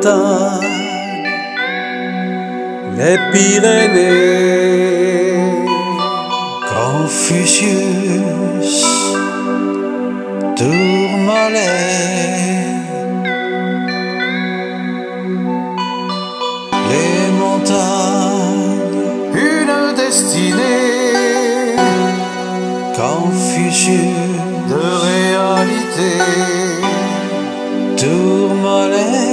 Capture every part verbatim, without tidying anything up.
montagnes, les Pyrénées, Confucius, Tourmalet, les montagnes, une destinée, Confucius, de réalité, Tourmalet.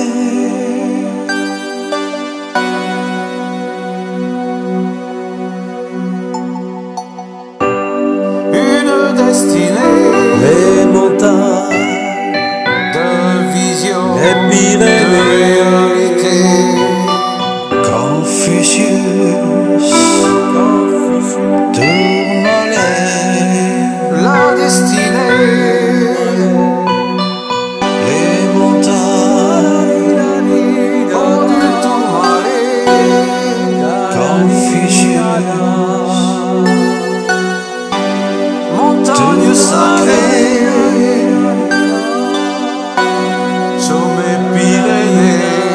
une destinée, Les montagnes, de vision, les de Pyrénées, réalité, Confucius, Tourmalet, la destinée, les montagnes, oh du Tourmalet, Confucius, montagne sacrée, sommet Pyrénées,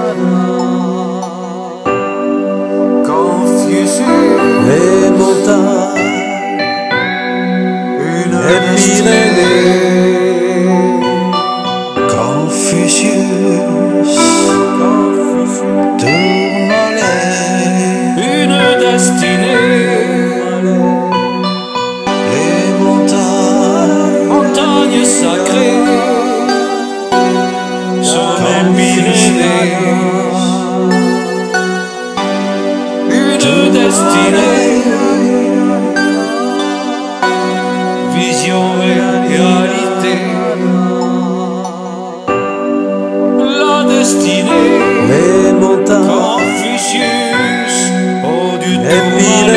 Confucius, les montagnes, une les destinée, Pyrénées, Confucius, Tourmalet, une destinée, les montagnes, montagne sacrée, sommet Pyrénées, une destinée, vision et réalité, la destinée, les montagnes, Confucius, oh du les Tourmalet.